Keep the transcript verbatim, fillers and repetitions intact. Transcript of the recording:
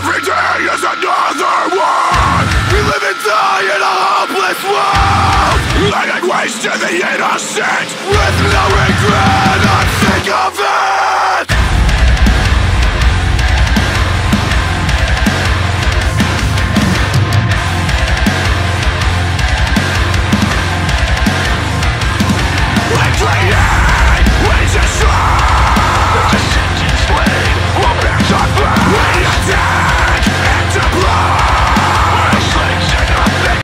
Every day is another one. We live and die in a hopeless world, laying waste to the innocent with no regret.